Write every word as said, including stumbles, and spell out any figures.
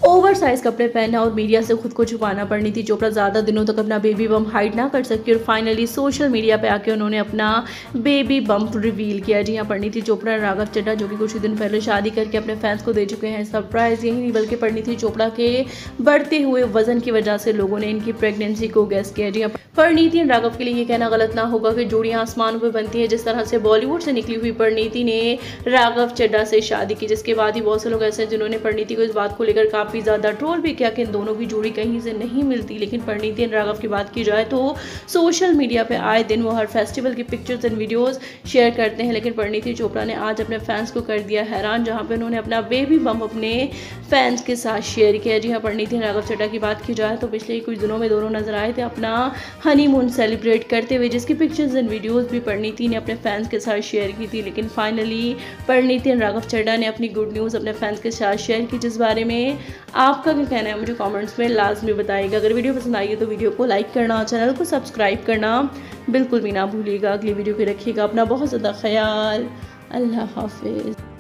Over size कपड़े पहनना और मीडिया से खुद को छुपाना। परिणीति चोपड़ा ज़्यादा दिनों तक अपना बेबी बम्प हाइड ना कर सकी और फाइनली सोशल मीडिया पे आके उन्होंने अपना बेबी बम्प रिवील किया। जी हाँ, परिणीति चोपड़ा और राघव चड्ढा जो कि कुछ ही दिन पहले शादी करके अपने फैंस को दे चुके हैं सरप्राइज। यही नहीं बल्कि परिणीति चोपड़ा के बढ़ते हुए वजन की वजह से लोगों ने इनकी प्रेगनेंसी को गेस किया। जी हाँ, परिणीति और राघव के लिए ये कहना गलत ना होगा कि जोड़ियां आसमानों पर बनती है। जिस तरह से बॉलीवुड से निकली हुई परिणीति ने राघव चड्ढा से शादी की, जिसके बाद ही बहुत से लोग ऐसे हैं जिन्होंने परिणीति को इस बात को लेकर काफी ज्यादा ट्रोल भी किया कि इन दोनों की जोड़ी कहीं से नहीं मिलती। लेकिन परिणीति और राघव की बात की जाए तो सोशल मीडिया पे आए दिन वो हर फेस्टिवल की पिक्चर्स एंड वीडियोस शेयर करते हैं। लेकिन परिणीति चोपड़ा ने आज अपने फैंस को कर दिया हैरान, जहां पे उन्होंने अपना बेबी बम्प अपने फैंस के साथ शेयर किया। जी हाँ, परिणीति और राघव चड्ढा की बात की जाए तो पिछले कुछ दिनों में दोनों नजर आए थे अपना हनीमून सेलिब्रेट करते हुए, जिसकी पिक्चर्स एंड वीडियोस भी परिणीति ने अपने फैंस के साथ शेयर की थी। लेकिन फाइनली परिणीति और राघव चड्ढा ने अपनी गुड न्यूज़ अपने फैंस के साथ शेयर की, जिस बारे में आपका क्या कहना है मुझे कमेंट्स में लाजमी बताइएगा। अगर वीडियो पसंद आई है तो वीडियो को लाइक करना, चैनल को सब्सक्राइब करना बिल्कुल भी ना भूलिएगा। अगली वीडियो पे रखिएगा अपना बहुत ज़्यादा ख्याल। अल्लाह हाफिज़।